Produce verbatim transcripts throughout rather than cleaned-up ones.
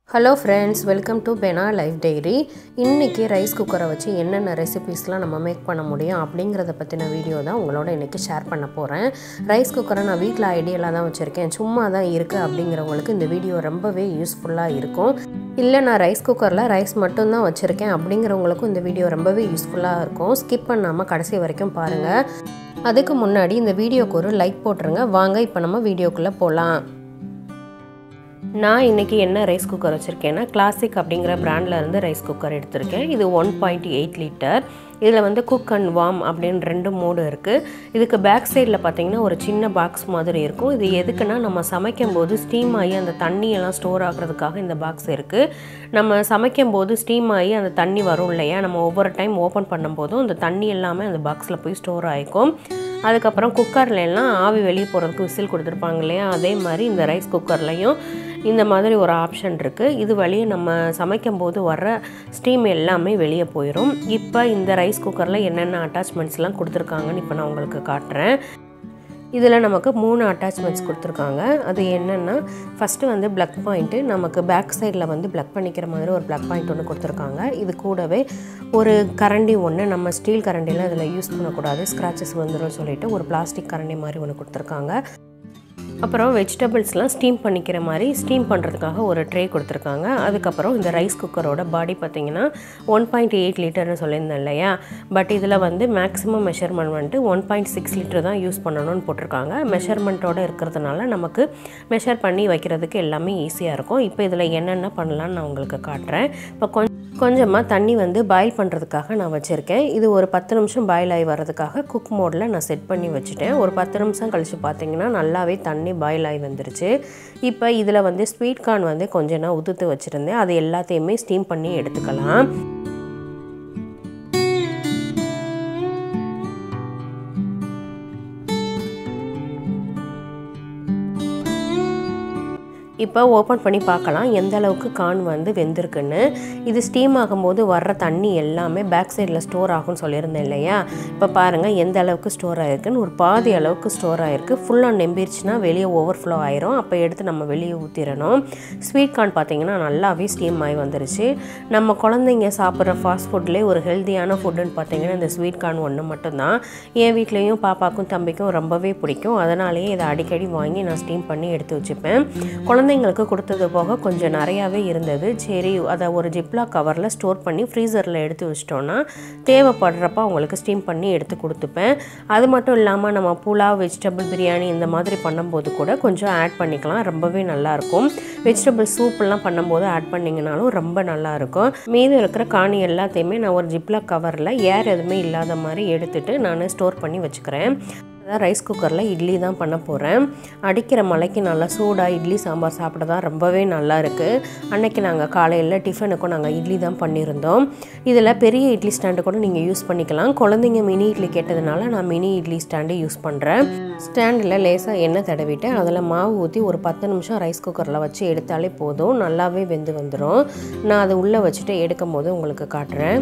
Hello friends, welcome to Bena Life Diary. இன்னைக்கு rice குக்கரை வச்சு என்னென்ன ரெசிபீஸ்லாம் நம்ம மேக் பண்ண முடியும் அப்படிங்கறத பத்தின வீடியோ தான் உங்களோட இன்னைக்கு ஷேர் பண்ண போறேன். ரைஸ் குக்கரை நான் வீட்ல ஐடியலா தான் வச்சிருக்கேன். சும்மா தான் இருக்கு அப்படிங்கறவங்களுக்கு இந்த வீடியோ ரொம்பவே யூஸ்ஃபுல்லா இருக்கும். இல்ல நான் ரைஸ் குக்கர்ல ரைஸ் மட்டும் தான் வச்சிருக்கேன் அப்படிங்கறவங்களுக்கு இந்த வீடியோ ரொம்பவே யூஸ்ஃபுல்லா இருக்கும். ஸ்கிப் பண்ணாம கடைசி வரைக்கும் பாருங்க. அதுக்கு முன்னாடி இந்த வீடியோக்கு ஒரு லைக் போட்டுருங்க. வாங்க இப்போ நம்ம வீடியோக்குள்ள போலாம். நான் இன்னைக்கு என்ன ரைஸ் குக்கர் வச்சிருக்கேன்னா கிளாசிக் அப்படிங்கற பிராண்ட்ல இருந்து ரைஸ் குக்கர் எடுத்துர்க்கேன். இது one point eight லிட்டர். இதுல வந்து குக் அண்ட் வார்ம் அப்படின ரெண்டு மோட் இருக்கு. இதுக்கு பேக் சைடுல பாத்தீங்கன்னா ஒரு சின்ன பாக்ஸ் மாதிரி இருக்கும். இது எதுக்குன்னா நம்ம சமைக்கும்போது ஸ்டீம் ஆகி அந்த தண்ணி எல்லாம் ஸ்டோர் ஆகிறதுக்காக இந்த பாக்ஸ் இருக்கு. நம்ம சமைக்கும்போது ஸ்டீம் ஆகி அந்த தண்ணி வரும் இல்லையா, நம்ம ஒவ்வொரு டைம் ஓபன் பண்ணும்போது அந்த தண்ணி எல்லாமே அந்த பாக்ஸ்ல போய் ஸ்டோர் ஆயிக்கும். அதுக்கு அப்புறம் குக்கர்ல எல்லாம் ஆவி வெளிய போறதுக்கு விசில் கொடுத்திருப்பாங்க இல்லையா, அதே மாதிரி இந்த ரைஸ் குக்கர்லயும் இந்த மாதிரி ஒரு ஆப்ஷன் இருக்கு. இது வழியே நம்ம சமைக்கும்போது வர்ற ஸ்டீம் எல்லாமே வெளிய போயிடும். இப்போ இந்த ரைஸ் குக்கர்ல என்னென்ன அட்டாச்மெண்ட்ஸ்லாம் கொடுத்திருக்காங்கன்னு இப்போ நான் உங்களுக்கு காட்டுறேன். இதுல நமக்கு மூணு அட்டாச்மெண்ட்ஸ் கொடுத்திருக்காங்க. அது என்னன்னா ஃபர்ஸ்ட் வந்து பிளக் பாயிண்ட், நமக்கு பேக் சைடுல வந்து பிளக் பண்ணிக்கிற மாதிரி ஒரு பிளக் பாயிண்ட் ஒன்னு கொடுத்திருக்காங்க. இது கூடவே ஒரு கரண்டி ஒன்னு, நம்ம ஸ்டீல் கரண்டில இதல யூஸ் பண்ண கூடாது, ஸ்கிராச்சஸ் வந்துரும் சொல்லிட்டு ஒரு பிளாஸ்டிக் கரண்டி மாதிரி ஒன்னு கொடுத்திருக்காங்க. அப்புறம் வெஜிடபிள்ஸ்லாம் ஸ்டீம் பண்ணிக்கிற மாதிரி ஸ்டீம் பண்ணுறதுக்காக ஒரு ட்ரே கொடுத்துருக்காங்க. அதுக்கப்புறம் இந்த ரைஸ் குக்கரோட பாடி பார்த்தீங்கன்னா ஒன் பாயிண்ட் எயிட் லிட்டர்னு சொல்லியிருந்தேன் இல்லையா, பட் இதில் வந்து மேக்ஸிமம் மெஷர்மெண்ட் வந்துட்டு ஒன் பாயிண்ட் சிக்ஸ் லிட்டர் தான் யூஸ் பண்ணணும்னு போட்டிருக்காங்க. மெஷர்மெண்ட்டோடு இருக்கிறதுனால நமக்கு மெஷர் பண்ணி வைக்கிறதுக்கு எல்லாமே ஈஸியாக இருக்கும். இப்போ இதில் என்னென்ன பண்ணலான்னு நான் உங்களுக்கு காட்டுறேன். இப்போ கொஞ்சம் கொஞ்சமாக தண்ணி வந்து பாயில் பண்ணுறதுக்காக நான் வச்சுருக்கேன். இது ஒரு பத்து நிமிஷம் பாயில் ஆகி வர்றதுக்காக குக் மோடில் நான் செட் பண்ணி வச்சுட்டேன். ஒரு பத்து நிமிஷம் கழித்து பார்த்தீங்கன்னா நல்லாவே தண்ணி பாயில் ஆகி வந்துருச்சு. இப்போ இதில் வந்து ஸ்வீட் கார்ன் வந்து கொஞ்சம் நான் உதுத்து வச்சுருந்தேன். அது எல்லாத்தையுமே ஸ்டீம் பண்ணி எடுத்துக்கலாம். இப்போ ஓபன் பண்ணி பார்க்கலாம் எந்த அளவுக்கு கார்ன் வந்து வெந்திருக்குன்னு. இது ஸ்டீம் ஆகும்போது வர்ற தண்ணி எல்லாமே பேக் சைடில் ஸ்டோர் ஆகும்னு சொல்லியிருந்தேன் இல்லையா, இப்போ பாருங்கள் எந்த அளவுக்கு ஸ்டோர் ஆகிருக்குன்னு. ஒரு பாதி அளவுக்கு ஸ்டோர் ஆகிருக்கு. ஃபுல்லாக நெம்பிருச்சுன்னா வெளியே ஓவர்ஃப்ளோ ஆயிரும். அப்போ எடுத்து நம்ம வெளியே ஊற்றிடணும். ஸ்வீட் கார்ன் பார்த்தீங்கன்னா நல்லாவே ஸ்டீம் ஆகி வந்துருச்சு. நம்ம குழந்தைங்க சாப்பிட்ற ஃபாஸ்ட் ஃபுட்லேயே ஒரு ஹெல்த்தியான ஃபுட்டுன்னு பார்த்தீங்கன்னா இந்த ஸ்வீட் கார்ன் ஒன்று மட்டும்தான். என் வீட்லேயும் பாப்பாக்கும் தம்பிக்கும் ரொம்பவே பிடிக்கும். அதனாலேயே இதை அடிக்கடி வாங்கி நான் ஸ்டீம் பண்ணி எடுத்து வச்சுப்பேன். குழந்தை குழந்தைங்களுக்கு கொடுத்தது போக கொஞ்சம் நிறையாவே இருந்தது. சரி, அதை ஒரு ஜிப்லாக் கவரில் ஸ்டோர் பண்ணி ஃப்ரீசரில் எடுத்து வச்சிட்டோன்னா தேவைப்படுறப்ப அவங்களுக்கு ஸ்டீம் பண்ணி எடுத்து கொடுத்துப்பேன். அது மட்டும் இல்லாமல் நம்ம புலாவ், வெஜிடபிள் பிரியாணி இந்த மாதிரி பண்ணும்போது கூட கொஞ்சம் ஆட் பண்ணிக்கலாம். ரொம்பவே நல்லாயிருக்கும். வெஜிடபிள் சூப்லாம் பண்ணும்போது ஆட் பண்ணிங்கனாலும் ரொம்ப நல்லாயிருக்கும். மீது இருக்கிற காணி எல்லாத்தையுமே நான் ஒரு ஜிப்லாக் கவரில் ஏர் எதுவுமே இல்லாத மாதிரி எடுத்துகிட்டு நான் ஸ்டோர் பண்ணி வச்சுக்கிறேன். ரைஸ் குக்கரில் இட்லி தான் பண்ண போகிறேன். அடிக்கிற மலைக்கு நல்லா சூடாக இட்லி சாம்பார் சாப்பிட தான் ரொம்பவே நல்லா இருக்குது. அன்னைக்கு நாங்கள் காலையில் டிஃபனுக்கும் நாங்கள் இட்லி தான் பண்ணியிருந்தோம். இதில் பெரிய இட்லி ஸ்டாண்டு கூட நீங்கள் யூஸ் பண்ணிக்கலாம். குழந்தைங்க மினி இட்லி கேட்டதுனால நான் மினி இட்லி ஸ்டாண்டு யூஸ் பண்ணுறேன். ஸ்டாண்டில் லேசாக எண்ணெய் தடவிட்டு அதில் மாவு ஊற்றி ஒரு பத்து நிமிஷம் ரைஸ் குக்கரில் வச்சு எடுத்தாலே போதும், நல்லாவே வெந்து வந்துடும். நான் அதை உள்ளே வச்சுட்டு எடுக்கும் போது உங்களுக்கு காட்டுறேன்.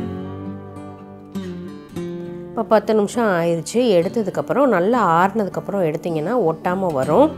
இப்போ பத்து நிமிஷம் ஆயிடுச்சு. எடுத்ததுக்கப்புறம் நல்லா ஆறுனதுக்கப்புறம் எடுத்திங்கன்னா ஒட்டாமல் வரும்.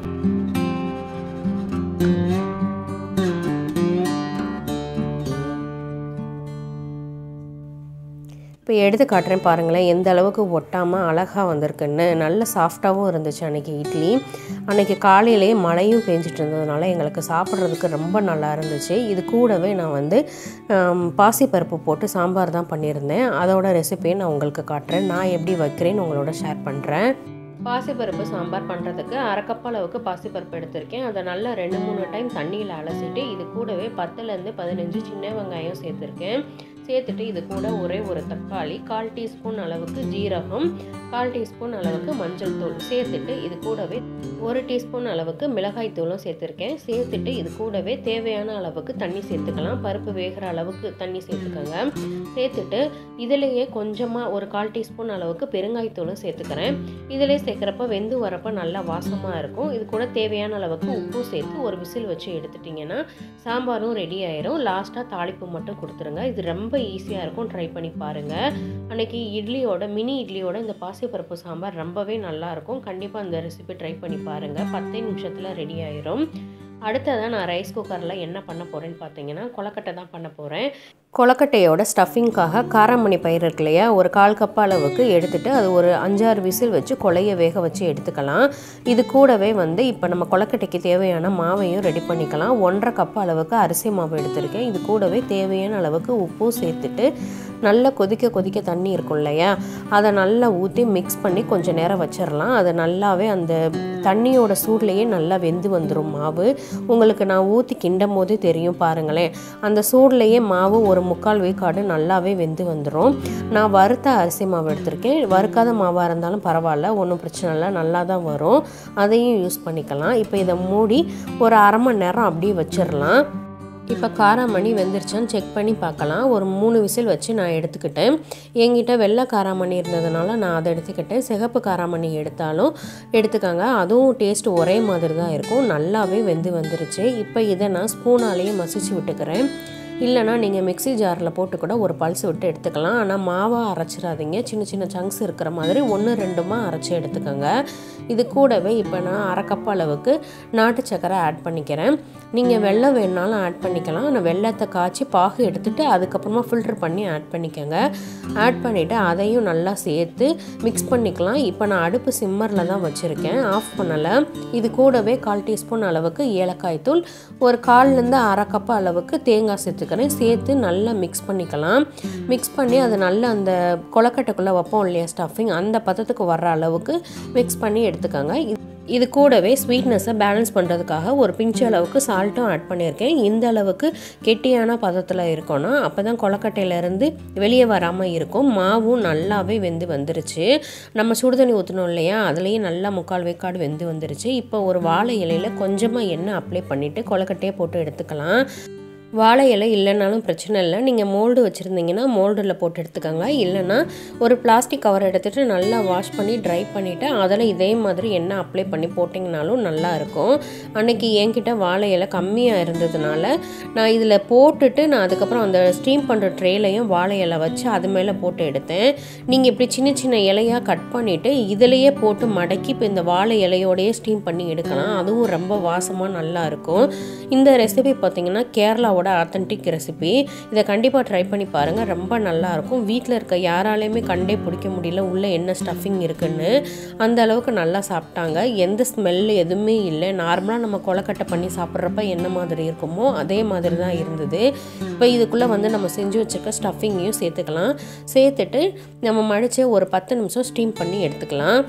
இப்போ எடுத்து காட்டுறேன் பாருங்களேன் எந்த அளவுக்கு ஒட்டாமல் அழகாக வந்திருக்குன்னு. நல்ல சாஃப்டாகவும் இருந்துச்சு அன்றைக்கி இட்லி. அன்றைக்கி காலையிலேயே மழையும் பெஞ்சிட்டு இருந்ததுனால எங்களுக்கு சாப்பிட்றதுக்கு ரொம்ப நல்லா இருந்துச்சு. இது கூடவே நான் வந்து பாசிப்பருப்பு போட்டு சாம்பார் தான் பண்ணியிருந்தேன். அதோட ரெசிபியை நான் உங்களுக்கு காட்டுறேன். நான் எப்படி வைக்கிறேன்னு உங்களோட ஷேர் பண்ணுறேன். பாசிப்பருப்பு சாம்பார் பண்ணுறதுக்கு அரை கப் அளவுக்கு பாசிப்பருப்பு எடுத்திருக்கேன். அதை நல்லா ரெண்டு மூணு டைம் தண்ணியில் அலசிட்டு இது கூடவே பத்துலேருந்து பதினஞ்சு சின்ன வெங்காயம் சேர்த்துருக்கேன். சேர்த்துட்டு இது கூட ஒரே ஒரு தக்காளி, கால் டீஸ்பூன் அளவுக்கு ஜீரகம், கால் டீஸ்பூன் அளவுக்கு மஞ்சள் தூள் சேர்த்துட்டு இது கூடவே ஒரு டீஸ்பூன் அளவுக்கு மிளகாய் தூளும் சேர்த்துருக்கேன். சேர்த்துட்டு இது கூடவே தேவையான அளவுக்கு தண்ணி சேர்த்துக்கலாம். பருப்பு வேகிற அளவுக்கு தண்ணி சேர்த்துக்கோங்க. சேர்த்துட்டு இதிலேயே கொஞ்சமாக ஒரு கால் டீஸ்பூன் அளவுக்கு பெருங்காயத்தூளும் சேர்த்துக்கிறேன். இதிலே சேர்க்குறப்ப வெந்து வரப்போ நல்லா வாசமாக இருக்கும். இது கூட தேவையான அளவுக்கு உப்பு சேர்த்து ஒரு விசில் வச்சு எடுத்துட்டிங்கன்னா சாம்பாரும் ரெடி ஆயிரும். லாஸ்ட்டாக தாளிப்பு மட்டும் கொடுத்துருங்க. இது ரொம்ப ஈஸியாக இருக்கும், ட்ரை பண்ணி பாருங்கள். அன்றைக்கி இட்லியோட மினி இட்லியோட இந்த பாசிப்பருப்பு சாம்பார் ரொம்பவே நல்லாயிருக்கும். கண்டிப்பாக இந்த ரெசிபி ட்ரை பண்ணி பாருங்கள். பத்தே நிமிஷத்தில் ரெடி ஆயிரும். அடுத்ததான் நான் ரைஸ் குக்கரில் என்ன பண்ண போகிறேன்னு பார்த்தீங்கன்னா கொலக்கட்டை தான் பண்ண போகிறேன். கொலக்கட்டையோட ஸ்டஃபிங்காக காராமணி பயிர் இருக்கு இல்லையா, ஒரு கால் கப் அளவுக்கு எடுத்துகிட்டு அது ஒரு அஞ்சாறு விசில் வச்சு கொலைய வேக வச்சு எடுத்துக்கலாம். இது கூடவே வந்து இப்போ நம்ம கொலக்கட்டைக்கு தேவையான மாவையும் ரெடி பண்ணிக்கலாம். ஒன்றரை கப் அளவுக்கு அரிசி மாவு எடுத்திருக்கேன். இது கூடவே தேவையான அளவுக்கு உப்பும் சேர்த்துட்டு நல்லா கொதிக்க கொதிக்க தண்ணி இருக்கும் இல்லையா, அதை நல்லா ஊற்றி மிக்ஸ் பண்ணி கொஞ்சம் நேரம் வச்சிடலாம். அது நல்லாவே அந்த தண்ணியோட சூட்லேயே நல்லா வெந்து வந்துடும் மாவு. உங்களுக்கு நான் ஊற்றி கிண்டும் போதே தெரியும் பாருங்களேன், அந்த சூட்லேயே மாவு ஒரு முக்கால் வேக்காடு நல்லாவே வெந்து வந்துடும். நான் வறுத்த அரிசி மாவு எடுத்திருக்கேன். வறுக்காத மாவாக இருந்தாலும் பரவாயில்ல, ஒன்றும் பிரச்சனை இல்லை, நல்லா தான் வரும். அதையும் யூஸ் பண்ணிக்கலாம். இப்போ இதை மூடி ஒரு அரை மணி நேரம் அப்படியே வச்சிடலாம். இப்போ காராமணி வெந்துருச்சான்னு செக் பண்ணி பார்க்கலாம். ஒரு மூணு விசில் வச்சு நான் எடுத்துக்கிட்டேன். என்கிட்ட வெள்ளை காராமணி இருந்ததுனால நான் அதை எடுத்துக்கிட்டேன். சிகப்பு காராமணி எடுத்தாலும் எடுத்துக்காங்க, அதுவும் டேஸ்ட் ஒரே மாதிரி தான் இருக்கும். நல்லாவே வெந்து வந்துருச்சு. இப்போ இதை நான் ஸ்பூனாலேயே மசிச்சு விட்டுக்கிறேன். இல்லைனா நீங்கள் மிக்சி ஜாரில் போட்டு கூட ஒரு பல்ஸ் விட்டு எடுத்துக்கலாம். ஆனால் மாவாக அரைச்சிடாதீங்க, சின்ன சின்ன சங்க்ஸ் இருக்கிற மாதிரி ஒன்று ரெண்டுமா அரைச்சி எடுத்துக்கோங்க. இது கூடவே இப்போ நான் அரை கப் அளவுக்கு நாட்டு சக்கரை ஆட் பண்ணிக்கிறேன். நீங்கள் வெல்லம் வேணுனாலும் ஆட் பண்ணிக்கலாம். ஆனால் வெல்லத்தை காய்ச்சி பாகு எடுத்துகிட்டு அதுக்கப்புறமா ஃபில்ட்ரு பண்ணி ஆட் பண்ணிக்கோங்க. ஆட் பண்ணிவிட்டு அதையும் நல்லா சேர்த்து மிக்ஸ் பண்ணிக்கலாம். இப்போ நான் அடுப்பு சிம்மரில் தான் வச்சுருக்கேன், ஆஃப் பண்ணலை. இது கூடவே கால் டீஸ்பூன் அளவுக்கு ஏலக்காய் தூள், ஒரு கால்லேருந்து அரை கப் அளவுக்கு தேங்காய் சேர்த்து சேர்த்து நல்லா மிக்ஸ் பண்ணிக்கலாம். மிக்ஸ் பண்ணி அது நல்லா அந்த கொலக்கட்டைக்குள்ளே வைப்போம் இல்லையா ஸ்டஃபிங், அந்த பதத்துக்கு வர்ற அளவுக்கு மிக்ஸ் பண்ணி எடுத்துக்கோங்க. இது கூடவே ஸ்வீட்னஸை பேலன்ஸ் பண்ணுறதுக்காக ஒரு பிஞ்சு அளவுக்கு சால்ட்டும் ஆட் பண்ணியிருக்கேன். இந்த அளவுக்கு கெட்டியான பதத்தில் இருக்கணும், அப்போ தான் கொலக்கட்டையிலேருந்து வெளியே வராமல் இருக்கும். மாவும் நல்லாவே வெந்து வந்துருச்சு. நம்ம சுடுதண்ணி ஊற்றணும் இல்லையா, அதுலேயே நல்லா முக்கால் வேக்காடு வெந்து வந்துருச்சு. இப்போ ஒரு வாழை இலையில் கொஞ்சமாக எண்ணெய் அப்ளை பண்ணிவிட்டு கொலக்கட்டையை போட்டு எடுத்துக்கலாம். வாழை இலை இல்லைனாலும் பிரச்சனை இல்லை, நீங்கள் மோல்டு வச்சுருந்தீங்கன்னா மோல்டில் போட்டு எடுத்துக்கோங்க. இல்லைனா ஒரு பிளாஸ்டிக் கவர் எடுத்துகிட்டு நல்லா வாஷ் பண்ணி ட்ரை பண்ணிவிட்டு அதில் இதே மாதிரி எண்ணெய் அப்ளை பண்ணி போட்டிங்கனாலும் நல்லாயிருக்கும். அன்றைக்கி என்கிட்ட வாழை இலை கம்மியாக இருந்ததுனால நான் இதில் போட்டுட்டு நான் அதுக்கப்புறம் அந்த ஸ்டீம் பண்ணுற ட்ரேலையும் வாழை இலை வச்சு அது மேலே போட்டு எடுத்தேன். நீங்கள் இப்படி சின்ன சின்ன இலையாக கட் பண்ணிவிட்டு இதிலையே போட்டு மடக்கி இப்போ இந்த வாழை இலையோடையே ஸ்டீம் பண்ணி எடுக்கலாம். அதுவும் ரொம்ப வாசமாக நல்லாயிருக்கும். இந்த ரெசிபி பார்த்திங்கன்னா கேரளா ஆத்தென்டிக் ரெசிபி. இதை கண்டிப்பாக ட்ரை பண்ணி பாருங்கள், ரொம்ப நல்லாயிருக்கும். வீட்டில் இருக்க யாராலையுமே கண்டே பிடிக்க முடியல உள்ளே என்ன ஸ்டஃபிங் இருக்குன்னு. அந்த அளவுக்கு நல்லா சாப்பிட்டாங்க. எந்த ஸ்மெல் எதுவுமே இல்லை. நார்மலாக நம்ம கொலக்கட்டை பண்ணி சாப்பிட்றப்ப என்ன மாதிரி இருக்குமோ அதே மாதிரி தான் இருந்தது. இப்போ இதுக்குள்ளே வந்து நம்ம செஞ்சு வச்சுருக்க ஸ்டஃபிங்கையும் சேர்த்துக்கலாம். சேர்த்துட்டு நம்ம மடித்து ஒரு பத்து நிமிஷம் ஸ்டீம் பண்ணி எடுத்துக்கலாம்.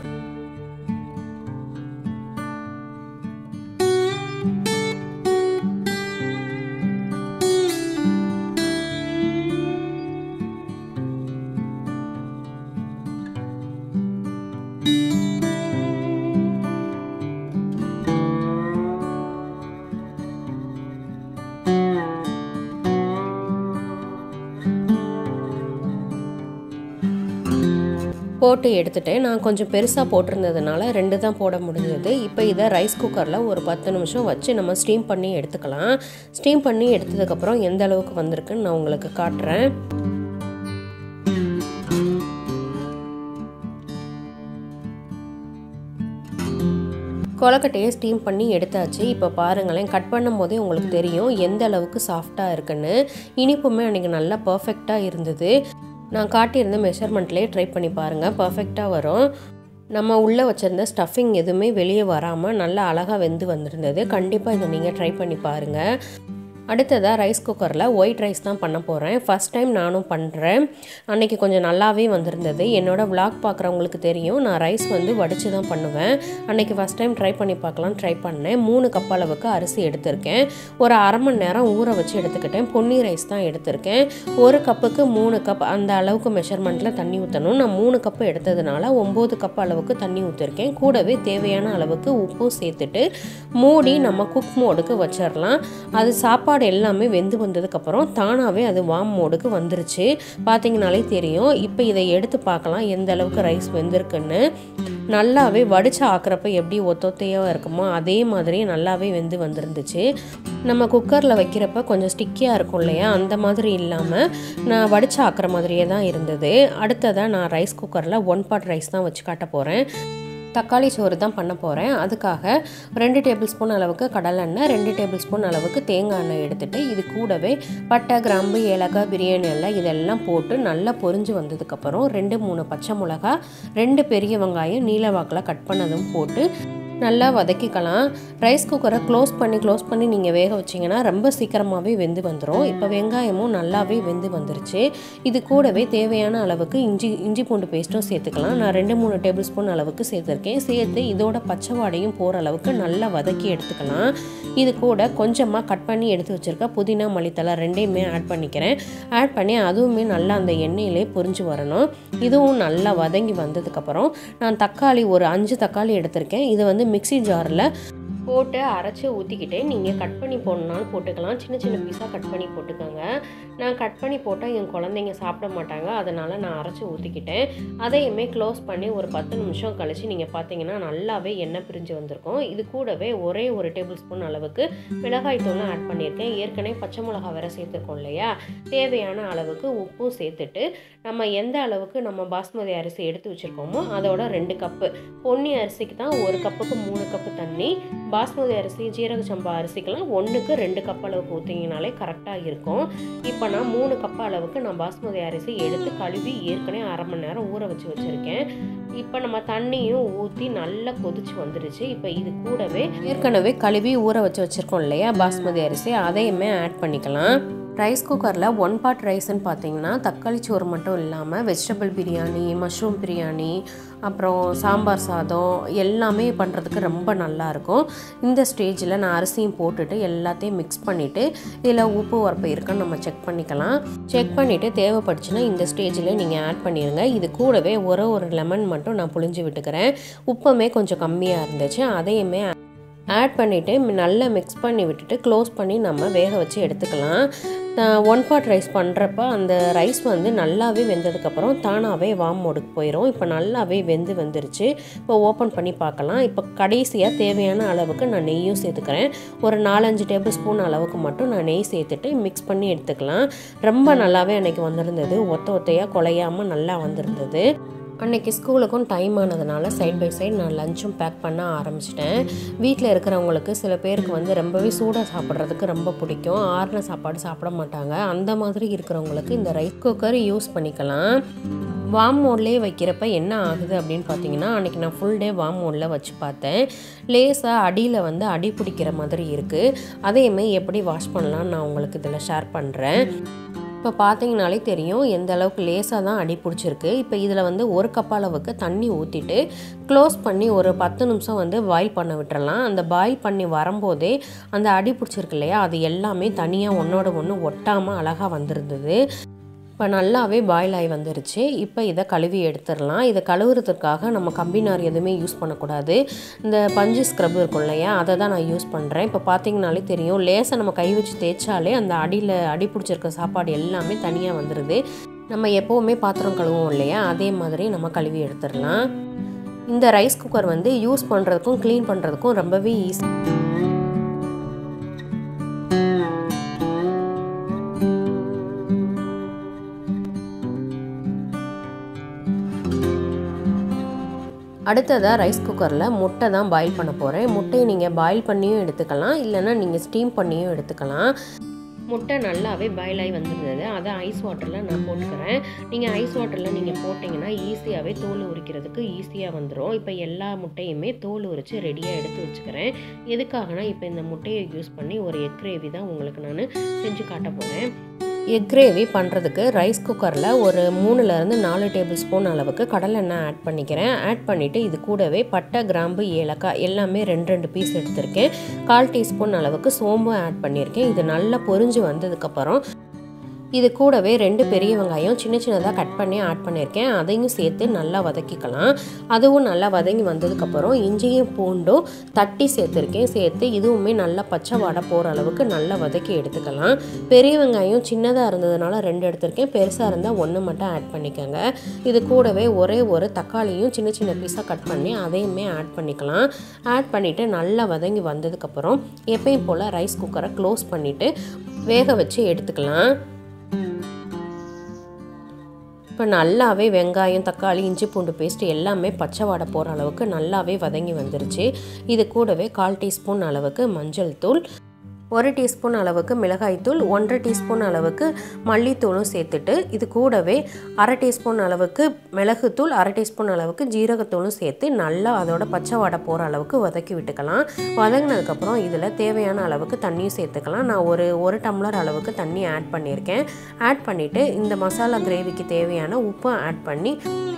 போட்டு எடுத்துகிட்டேன். நான் கொஞ்சம் பெருசாக போட்டிருந்ததுனால ரெண்டு தான் போட முடிஞ்சது. இப்போ இதை ரைஸ் குக்கரில் ஒரு பத்து நிமிஷம் வச்சு நம்ம ஸ்டீம் பண்ணி எடுத்துக்கலாம். ஸ்டீம் பண்ணி எடுத்ததுக்கப்புறம் எந்த அளவுக்கு வந்திருக்குன்னு நான் உங்களுக்கு காட்டுறேன். கொலக்கட்டையை ஸ்டீம் பண்ணி எடுத்தாச்சு. இப்போ பாருங்களேன், கட் பண்ணும் போதே உங்களுக்கு தெரியும் எந்த அளவுக்கு சாஃப்டாக இருக்குன்னு. இனிப்புமே அன்றைக்கி நல்லா பர்ஃபெக்டாக இருந்தது. நான் காட்டியிருந்த மெஷர்மெண்ட்லேயே ட்ரை பண்ணி பாருங்கள், பர்ஃபெக்டாக வரும். நம்ம உள்ளே வச்சுருந்த ஸ்டஃபிங் எதுவுமே வெளியே வராமல் நல்லா அழகாக வெந்து வந்திருந்தது. கண்டிப்பாக இதை நீங்கள் ட்ரை பண்ணி பாருங்கள். அடுத்ததாக ரைஸ் குக்கரில் ஒயிட் ரைஸ் தான் பண்ண போகிறேன். ஃபஸ்ட் டைம் நானும் பண்ணுறேன். அன்றைக்கி கொஞ்சம் நல்லாவே வந்திருந்தது. என்னோடய விளாக் பார்க்குறவங்களுக்கு தெரியும், நான் ரைஸ் வந்து வடித்து தான் பண்ணுவேன். அன்றைக்கி ஃபஸ்ட் டைம் ட்ரை பண்ணி பார்க்கலாம் ட்ரை பண்ணேன். மூணு கப் அளவுக்கு அரிசி எடுத்திருக்கேன். ஒரு அரை மணி நேரம் ஊற வச்சு எடுத்துக்கிட்டேன். பொன்னி ரைஸ் தான் எடுத்திருக்கேன். ஒரு கப்புக்கு மூணு கப் அந்த அளவுக்கு மெஷர்மெண்ட்டில் தண்ணி ஊற்றணும். நான் மூணு கப்பு எடுத்ததுனால ஒம்பது கப் அளவுக்கு தண்ணி ஊற்றிருக்கேன். கூடவே தேவையான அளவுக்கு உப்பும் சேர்த்துட்டு மூடி நம்ம குக் மோடுக்கு வச்சிடலாம். அது சாப்பாடு எல்லாமே வெந்து வந்ததுக்கப்புறம் தானாகவே அது வார்ம் மோடுக்கு வந்துருச்சு. பார்த்தீங்கனாலே தெரியும். இப்போ இதை எடுத்து பார்க்கலாம் எந்த அளவுக்கு ரைஸ் வெந்திருக்குன்னு. நல்லாவே வடிச்சு ஆக்குறப்ப எப்படி ஒத்தொத்தையாக இருக்குமோ அதே மாதிரி நல்லாவே வெந்து வந்துருந்துச்சு. நம்ம குக்கரில் வைக்கிறப்ப கொஞ்சம் ஸ்டிக்கியாக இருக்கும் இல்லையா, அந்த மாதிரி இல்லாமல் நான் வடிச்சு ஆக்குற மாதிரியே தான் இருந்தது. அடுத்ததாக நான் ரைஸ் குக்கரில் ஒன் பாட் ரைஸ் தான் வச்சு காட்ட போகிறேன். தக்காளி சோறு தான் பண்ண போகிறேன். அதுக்காக ரெண்டு டேபிள் ஸ்பூன் அளவுக்கு கடலெண்ணெய், ரெண்டு டேபிள் ஸ்பூன் அளவுக்கு தேங்காய் எண்ணெய் எடுத்துகிட்டு இது கூடவே பட்டை, கிராம்பு, ஏலக்காய், பிரியாணி எல்லாம் இதெல்லாம் போட்டு நல்லா பொரிஞ்சு வந்ததுக்கப்புறம் ரெண்டு மூணு பச்சை மிளகா, ரெண்டு பெரிய வெங்காயம் நீல வாக்கில் கட் பண்ணதும் போட்டு நல்லா வதக்கிக்கலாம். ரைஸ் குக்கரை க்ளோஸ் பண்ணி க்ளோஸ் பண்ணி நீங்கள் வேக வச்சிங்கன்னா ரொம்ப சீக்கிரமாகவே வெந்து வந்துடும். இப்போ வெங்காயமும் நல்லாவே வெந்து வந்துருச்சு. இது கூடவே தேவையான அளவுக்கு இஞ்சி இஞ்சி பூண்டு பேஸ்ட்டும் சேர்த்துக்கலாம். நான் ரெண்டு மூணு டேபிள் ஸ்பூன் அளவுக்கு சேர்த்துருக்கேன். சேர்த்து இதோட பச்சை வாடையும் போகிற அளவுக்கு நல்லா வதக்கி எடுத்துக்கலாம். இது கூட கொஞ்சமாக கட் பண்ணி எடுத்து வச்சுருக்க புதினா, மல்லித்தலை ரெண்டையுமே ஆட் பண்ணிக்கிறேன். ஆட் பண்ணி அதுவுமே நல்லா அந்த எண்ணெயிலே பொரிஞ்சு வரணும். இதுவும் நல்லா வதங்கி வந்ததுக்கப்புறம் நான் தக்காளி ஒரு அஞ்சு தக்காளி எடுத்திருக்கேன். இது வந்து மிக்ஸி ஜாரில் போட்டு அரைச்சி ஊற்றிக்கிட்டே நீங்கள் கட் பண்ணி போடணுன்னாலும் போட்டுக்கலாம். சின்ன சின்ன பீஸாக கட் பண்ணி போட்டுக்கோங்க. நான் கட் பண்ணி போட்டால் என் குழந்தைங்க சாப்பிட மாட்டாங்க, அதனால் நான் அரைச்சி ஊற்றிக்கிட்டேன். அதையுமே க்ளோஸ் பண்ணி ஒரு பத்து நிமிஷம் கழித்து நீங்கள் பார்த்தீங்கன்னா நல்லாவே எண்ணெய் பிரிஞ்சு வந்திருக்கும். இது கூடவே ஒரே ஒரு டேபிள் ஸ்பூன் அளவுக்கு மிளகாய் தூளும் ஆட் பண்ணியிருக்கேன். ஏற்கனவே பச்சை மிளகா வேறு சேர்த்துருக்கோம் இல்லையா, தேவையான அளவுக்கு உப்பும் சேர்த்துட்டு நம்ம எந்த அளவுக்கு நம்ம பாஸ்மதி அரிசி எடுத்து வச்சுருக்கோமோ அதோட ரெண்டு கப்பு, பொன்னி அரிசிக்கு தான் ஒரு கப்புக்கு மூணு கப்பு தண்ணி, பாஸ்மதி அரிசி, ஜீரக சம்பா அரிசிக்கெல்லாம் ஒன்றுக்கு ரெண்டு கப் அளவுக்கு ஊற்றிங்கனாலே கரெக்டாக இருக்கும். இப்போ நான் மூணு கப் அளவுக்கு நான் பாஸ்மதி அரிசி எடுத்து கழுவி ஏற்கனவே அரை மணி நேரம் ஊற வச்சு வச்சுருக்கேன். இப்போ நம்ம தண்ணியும் ஊற்றி நல்லா கொதிச்சு வந்துடுச்சு. இப்போ இது கூடவே ஏற்கனவே கழுவி ஊற வச்சு வச்சுருக்கோம் இல்லையா பாஸ்மதி அரிசி, அதையுமே ஆட் பண்ணிக்கலாம். ரைஸ் குக்கரில் ஒன் பார்ட் ரைஸ்ன்னு பார்த்தீங்கன்னா தக்காளி சோறு மட்டும் இல்லாமல் வெஜிடபிள் பிரியாணி, மஷ்ரூம் பிரியாணி, அப்புறம் சாம்பார் சாதம் எல்லாமே பண்ணுறதுக்கு ரொம்ப நல்லாயிருக்கும். இந்த ஸ்டேஜில் நான் அரிசியும் போட்டுட்டு எல்லாத்தையும் மிக்ஸ் பண்ணிவிட்டு இதில் உப்பு உரப்பு இருக்குன்னு நம்ம செக் பண்ணிக்கலாம். செக் பண்ணிவிட்டு தேவைப்பட்டுச்சுன்னா இந்த ஸ்டேஜில் நீங்கள் ஆட் பண்ணிடுங்க. இது கூடவே ஒரு ஒரு லெமன் மட்டும் நான் புழிஞ்சு விட்டுக்கிறேன். உப்புமே கொஞ்சம் கம்மியாக இருந்துச்சு, அதையுமே ஆட் பண்ணிவிட்டு நல்லா மிக்ஸ் பண்ணி விட்டுட்டு க்ளோஸ் பண்ணி நம்ம வேக வச்சு எடுத்துக்கலாம். ஒன் பார்ட் ரைஸ் பண்ணுறப்ப அந்த ரைஸ் வந்து நல்லாவே வெந்ததுக்கப்புறம் தானாகவே வார்ம் மோடுக்கு போயிடும். இப்போ நல்லாவே வெந்து வந்துருச்சு. இப்போ ஓப்பன் பண்ணி பார்க்கலாம். இப்போ கடைசியாக தேவையான அளவுக்கு நான் நெய்யும் சேர்த்துக்கிறேன். ஒரு நாலஞ்சு டேபிள் ஸ்பூன் அளவுக்கு மட்டும் நான் நெய் சேர்த்துட்டு மிக்ஸ் பண்ணி எடுத்துக்கலாம். ரொம்ப நல்லாவே அன்றைக்கி வந்திருந்தது, ஒத்த ஒத்தையாக குலையாமல் நல்லா வந்திருந்தது. அன்றைக்கி ஸ்கூலுக்கும் டைம் ஆனதுனால சைட் பை சைட் நான் லஞ்சும் பேக் பண்ண ஆரம்பிச்சிட்டேன். வீட்டில் இருக்கிறவங்களுக்கு சில பேருக்கு வந்து ரொம்பவே சூடாக சாப்பிட்றதுக்கு ரொம்ப பிடிக்கும், ஆறின சாப்பாடு சாப்பிட மாட்டாங்க. அந்த மாதிரி இருக்கிறவங்களுக்கு இந்த ரைஸ் குக்கர் யூஸ் பண்ணிக்கலாம். வார்ம் மோட்லேயே வைக்கிறப்ப என்ன ஆகுது அப்படின்னு பார்த்தீங்கன்னா, அன்றைக்கி நான் ஃபுல் டே வார்ம் மோடில் வச்சு பார்த்தேன். லேசாக அடியில் வந்து அடி பிடிக்கிற மாதிரி இருக்குது. அதையுமே எப்படி வாஷ் பண்ணலான்னு நான் உங்களுக்கு இதில் ஷேர் பண்ணுறேன். இப்போ பார்த்தீங்கனாலே தெரியும் எந்த அளவுக்கு லேசாக தான் அடி பிடிச்சிருக்கு. இப்போ இதில் வந்து ஒரு கப் அளவுக்கு தண்ணி ஊற்றிட்டு க்ளோஸ் பண்ணி ஒரு பத்து நிமிஷம் வந்து பாயில் பண்ண விட்டுறலாம். அந்த பாயில் பண்ணி வரும்போதே அந்த அடி பிடிச்சிருக்கு இல்லையா, அது எல்லாமே தனியாக ஒன்றோட ஒன்று ஒட்டாமல் அழகாக வந்திருந்தது. இப்போ நல்லாவே பாயில் ஆகி வந்துருச்சு. இப்போ இதை கழுவி எடுத்துடலாம். இதை கழுவுறதுக்காக நம்ம கம்பினார் எதுவுமே யூஸ் பண்ணக்கூடாது. இந்த பஞ்சு ஸ்க்ரப் இருக்கும் இல்லையா, அதை தான் நான் யூஸ் பண்ணுறேன். இப்போ பார்த்தீங்கனாலே தெரியும், லேசாக நம்ம கை வச்சு தேய்ச்சாலே அந்த அடியில் அடி பிடிச்சிருக்க சாப்பாடு எல்லாமே தனியாக வந்துடுது. நம்ம எப்போவுமே பாத்திரம் கழுவுவோம் இல்லையா, அதே மாதிரி நம்ம கழுவி எடுத்துடலாம். இந்த ரைஸ் குக்கர் வந்து யூஸ் பண்ணுறதுக்கும் க்ளீன் பண்ணுறதுக்கும் ரொம்பவே ஈஸி. அடுத்ததாக ரைஸ் குக்கரில் முட்டை தான் பாயில் பண்ண போகிறேன். முட்டையை நீங்கள் பாயில் பண்ணியும் எடுத்துக்கலாம், இல்லைன்னா நீங்கள் ஸ்டீம் பண்ணியும் எடுத்துக்கலாம். முட்டை நல்லாவே பாயில் ஆகி வந்துருந்தது, அதை ஐஸ் வாட்டரில் நான் போட்டுக்கிறேன். நீங்கள் ஐஸ் வாட்டரில் நீங்கள் போட்டிங்கன்னா ஈஸியாகவே தோல் உரிக்கிறதுக்கு ஈஸியாக வந்துடும். இப்போ எல்லா முட்டையுமே தோல் உரித்து ரெடியாக எடுத்து வச்சுக்கிறேன். எதுக்காகனா இப்போ இந்த முட்டையை யூஸ் பண்ணி ஒரு எக் கிரேவி தான் உங்களுக்கு நான் செஞ்சு காட்ட போகிறேன். எக் கிரேவி பண்ணுறதுக்கு ரைஸ் குக்கரில் ஒரு மூணுலேருந்து நாலு டேபிள் ஸ்பூன் அளவுக்கு கடலெண்ணெய் ஆட் பண்ணிக்கிறேன். ஆட் பண்ணிவிட்டு இது கூடவே பட்டை, கிராம்பு, ஏலக்காய் எல்லாமே ரெண்டு ரெண்டு பீஸ் எடுத்திருக்கேன். கால் டீஸ்பூன் அளவுக்கு சோம்பு ஆட் பண்ணியிருக்கேன். இது நல்லா பொரிஞ்சு வந்ததுக்கப்புறம் இது கூடவே ரெண்டு பெரிய வெங்காயம் சின்ன சின்னதாக கட் பண்ணி ஆட் பண்ணியிருக்கேன். அதையும் சேர்த்து நல்லா வதக்கிக்கலாம். அதுவும் நல்லா வதங்கி வந்ததுக்கப்புறம் இஞ்சியும் பூண்டும் தட்டி சேர்த்துருக்கேன். சேர்த்து இதுவுமே நல்லா பச்சை வாடை போகிற அளவுக்கு நல்லா வதக்கி எடுத்துக்கலாம். பெரிய வெங்காயம் சின்னதாக இருந்ததுனால ரெண்டு எடுத்திருக்கேன், பெருசாக இருந்தால் ஒன்று மட்டும் ஆட் பண்ணிக்கோங்க. இது கூடவே ஒரே ஒரு தக்காளியும் சின்ன சின்ன பீஸாக கட் பண்ணி அதையுமே ஆட் பண்ணிக்கலாம். ஆட் பண்ணிவிட்டு நல்லா வதங்கி வந்ததுக்கப்புறம் எப்பயும் போல் ரைஸ் குக்கரை க்ளோஸ் பண்ணிவிட்டு வேக வச்சு எடுத்துக்கலாம். இப்போ நல்லாவே வெங்காயம் தக்காளி இஞ்சி பூண்டு பேஸ்ட் எல்லாமே பச்சை வாடை போகிற அளவுக்கு நல்லாவே வதங்கி வந்துருச்சு. இது கூடவே கால் டீஸ்பூன் அளவுக்கு மஞ்சள் தூள், ஒரு டீஸ்பூன் அளவுக்கு மிளகாய்த்தூள், ஒன்றரை டீஸ்பூன் அளவுக்கு மல்லித்தூளும் சேர்த்துட்டு இது கூடவே அரை டீஸ்பூன் அளவுக்கு மிளகுத்தூள், அரை டீஸ்பூன் அளவுக்கு ஜீரகத்தூளும் சேர்த்து நல்லா அதோட பச்சை வாடை போகிற அளவுக்கு வதக்கி விட்டுக்கலாம். வதங்கினதுக்கப்புறம் இதில் தேவையான அளவுக்கு தண்ணியும் சேர்த்துக்கலாம். நான் ஒரு ஒரு டம்ளர் அளவுக்கு தண்ணி ஆட் பண்ணியிருக்கேன். ஆட் பண்ணிவிட்டு இந்த மசாலா கிரேவிக்கு தேவையான உப்பும் ஆட் பண்ணி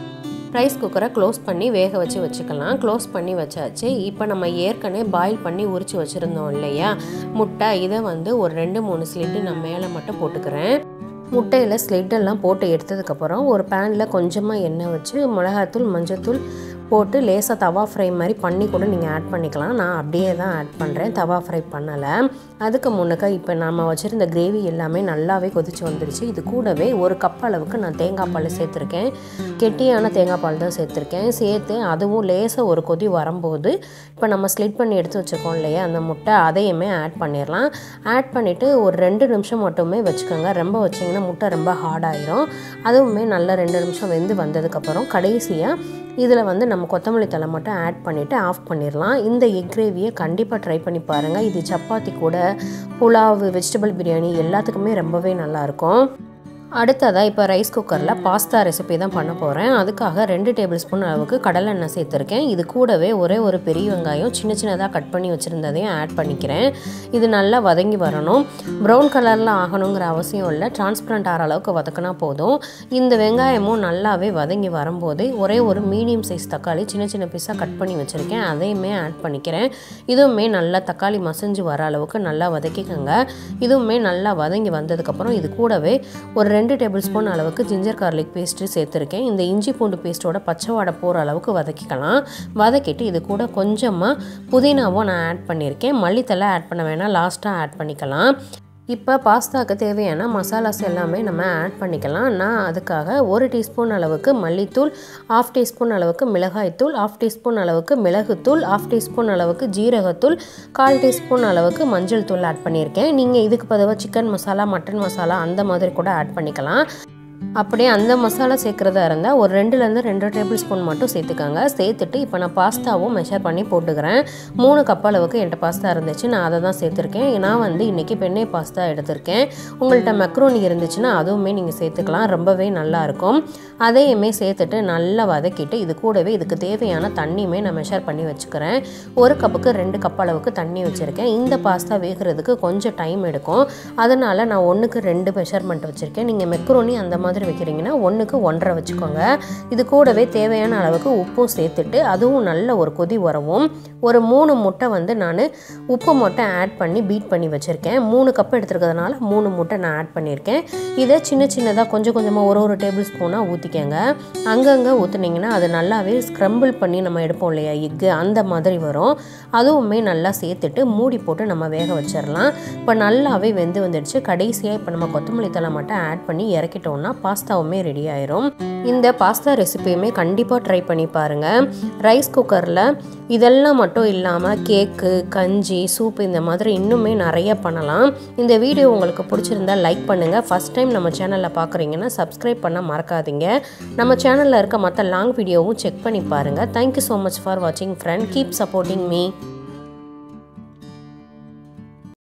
ரைஸ் குக்கரை க்ளோஸ் பண்ணி வேக வச்சு வச்சுக்கலாம். க்ளோஸ் பண்ணி வச்சாச்சு. இப்போ நம்ம ஏற்கனவே பாயில் பண்ணி உரித்து வச்சுருந்தோம் இல்லையா முட்டை, இதை வந்து ஒரு ரெண்டு மூணு ஸ்லிட்டு நான் மேலே மட்டும் போட்டுக்கிறேன். முட்டையில் ஸ்லிட்டெல்லாம் போட்டு எடுத்ததுக்கப்புறம் ஒரு பேனில் கொஞ்சமாக எண்ணெய் வச்சு மிளகாத்தூள் மஞ்சத்தூள் போட்டு லேசாக தவா ஃப்ரை மாதிரி பண்ணி கூட நீங்கள் ஆட் பண்ணிக்கலாம். நான் அப்படியே தான் ஆட் பண்ணுறேன், தவா ஃப்ரை பண்ணலை. அதுக்கு முன்னக்க இப்போ நம்ம வச்சுருந்த கிரேவி எல்லாமே நல்லாவே கொதிச்சு வந்துடுச்சு. இது கூடவே ஒரு கப் அளவுக்கு நான் தேங்காய் பால் சேர்த்துருக்கேன். கெட்டியான தேங்காய் பால் தான் சேர்த்துருக்கேன். சேர்த்து அதுவும் லேசாக ஒரு கொதி வரும்போது இப்போ நம்ம ஸ்லிட் பண்ணி எடுத்து வச்சுருக்கோம் இல்லையா அந்த முட்டை, அதையுமே ஆட் பண்ணிடலாம். ஆட் பண்ணிவிட்டு ஒரு ரெண்டு நிமிஷம் மட்டுமே வச்சுக்கோங்க. ரொம்ப வச்சிங்கன்னா முட்டை ரொம்ப ஹார்டாயிரும். அதுவுமே நல்லா ரெண்டு நிமிஷம் வெந்து வந்ததுக்கப்புறம் கடைசியாக இதில் வந்து நம்ம கொத்தமல்லி தழை மட்டும் ஆட் பண்ணிவிட்டு ஆஃப் பண்ணிடலாம். இந்த எக் கிரேவியை கண்டிப்பாக ட்ரை பண்ணி பாருங்கள். இது சப்பாத்தி கூட, புலாவ், வெஜிடபிள் பிரியாணி எல்லாத்துக்குமே ரொம்பவே நல்லாயிருக்கும். அடுத்ததாக இப்போ ரைஸ் குக்கரில் பாஸ்தா ரெசிபி தான் பண்ண போகிறேன். அதுக்காக ரெண்டு டேபிள் ஸ்பூன் அளவுக்கு கடலெண்ணெய் சேர்த்துருக்கேன். இது கூடவே ஒரே ஒரு பெரிய வெங்காயம் சின்ன சின்னதாக கட் பண்ணி வச்சுருந்ததையும் ஆட் பண்ணிக்கிறேன். இது நல்லா வதங்கி வரணும். ப்ரௌன் கலரில் ஆகணுங்கிற அவசியம் இல்லை, டிரான்ஸ்பரண்ட் ஆகிற அளவுக்கு வதக்கினா போதும். இந்த வெங்காயமும் நல்லாவே வதங்கி வரும்போது ஒரே ஒரு மீடியம் சைஸ் தக்காளி சின்ன சின்ன பீஸாக கட் பண்ணி வச்சுருக்கேன், அதையுமே ஆட் பண்ணிக்கிறேன். இதுவுமே நல்லா தக்காளி மசிஞ்சு வர அளவுக்கு நல்லா வதக்கிக்கோங்க. இதுவுமே நல்லா வதங்கி வந்ததுக்கப்புறம் இது கூடவே ஒரு ரெண்டு டேபிள் ஸ்பூன் அளவுக்கு ஜிஞ்சர் கார்லிக் பேஸ்ட்டு சேர்த்துருக்கேன். இந்த இஞ்சி பூண்டு பேஸ்ட்டோட பச்சை வாடை போகிற அளவுக்கு வதக்கிக்கலாம். வதக்கிட்டு இது கூட கொஞ்சமாக புதினாவும் நான் ஆட் பண்ணியிருக்கேன். மல்லித்தலை ஆட் பண்ண வேணாம், லாஸ்ட்டாக ஆட் பண்ணிக்கலாம். இப்போ பாஸ்தாவுக்கு தேவையான மசாலாஸ் எல்லாமே நம்ம ஆட் பண்ணிக்கலாம். நான் அதுக்காக ஒரு டீஸ்பூன் அளவுக்கு மல்லித்தூள், ஆஃப் டீஸ்பூன் அளவுக்கு மிளகாய்த்தூள், ஆஃப் டீஸ்பூன் அளவுக்கு மிளகுத்தூள், ஆஃப் டீஸ்பூன் அளவுக்கு ஜீரகத்தூள், கால் டீஸ்பூன் அளவுக்கு மஞ்சள் தூள் ஆட் பண்ணியிருக்கேன். நீங்கள் இதுக்கு பதிலாக சிக்கன் மசாலா, மட்டன் மசாலா அந்த மாதிரி கூட ஆட் பண்ணிக்கலாம். அப்படியே அந்த மசாலா சேர்க்குறதா இருந்தால் ஒரு ரெண்டுலேருந்து ரெண்டு டேபிள் ஸ்பூன் மட்டும் சேர்த்துக்கோங்க. சேர்த்துட்டு இப்போ நான் பாஸ்தாவும் மெஷர் பண்ணி போட்டுக்கிறேன். மூணு கப் அளவுக்கு என்கிட்ட பாஸ்தா இருந்துச்சு, நான் அதை தான் சேர்த்துருக்கேன். நான் வந்து இன்றைக்கி பெண்ணே பாஸ்தா எடுத்திருக்கேன். உங்கள்கிட்ட மெக்ரோனி இருந்துச்சுன்னா அதுவுமே நீங்கள் சேர்த்துக்கலாம், ரொம்பவே நல்லாயிருக்கும். அதையுமே சேர்த்துட்டு நல்லா வதக்கிட்டு இது கூடவே இதுக்கு தேவையான தண்ணியுமே நான் மெஷர் பண்ணி வச்சுக்கிறேன். ஒரு கப்புக்கு ரெண்டு கப் அளவுக்கு தண்ணி வச்சுருக்கேன். இந்த பாஸ்தா வேகிறதுக்கு கொஞ்சம் டைம் எடுக்கும், அதனால் நான் ஒன்றுக்கு ரெண்டு மெஷர்மெண்ட் வச்சுருக்கேன். நீங்கள் மெக்ரோனி அந்த மாதிரி வைக்கிறீங்கன்னா ஒன்றுக்கு ஒன்றரை வச்சுக்கோங்க. இது கூடவே தேவையான அளவுக்கு உப்பும் சேர்த்துட்டு அதுவும் நல்ல ஒரு கொதி வரவும் ஒரு மூணு முட்டை வந்து நான் உப்பு மட்டும் ஆட் பண்ணி பீட் பண்ணி வச்சுருக்கேன். மூணு கப் எடுத்துருக்கிறதுனால மூணு முட்டை நான் ஆட் பண்ணியிருக்கேன். இதை சின்ன சின்னதாக கொஞ்சம் கொஞ்சமாக ஒரு ஒரு டேபிள் ஸ்பூனாக ஊற்றிக்கங்க. அங்கங்கே ஊற்றுனீங்கன்னா அது நல்லாவே ஸ்க்ரம்பிள் பண்ணி நம்ம எடுப்போம் இல்லையா எக்கு, அந்த மாதிரி வரும். அதுவுமே நல்லா சேர்த்துட்டு மூடி போட்டு நம்ம வேக வச்சிடலாம். இப்போ நல்லாவே வெந்து வந்துடுச்சு. கடைசியாக இப்போ நம்ம கொத்தமல்லி தழை மட்டும் ஆட் பண்ணி இறக்கிட்டோம்னா பாஸ்தாவுமே ரெடி ஆயிரும். இந்த பாஸ்தா ரெசிபியுமே கண்டிப்பாக ட்ரை பண்ணி பாருங்கள். ரைஸ் குக்கரில் இதெல்லாம் மட்டும் இல்லாமல் கேக்கு, கஞ்சி, சூப் இந்த மாதிரி இன்னுமே நிறைய பண்ணலாம். இந்த வீடியோ உங்களுக்கு பிடிச்சிருந்தா லைக் பண்ணுங்கள். ஃபஸ்ட் டைம் நம்ம சேனலில் பார்க்குறீங்கன்னா சப்ஸ்கிரைப் பண்ண மறக்காதீங்க. நம்ம சேனலில் இருக்க மற்ற லாங் வீடியோவும் செக் பண்ணி பாருங்கள். தேங்க்யூ ஸோ மச் ஃபார் வாட்சிங் ஃப்ரெண்ட். Keep supporting me.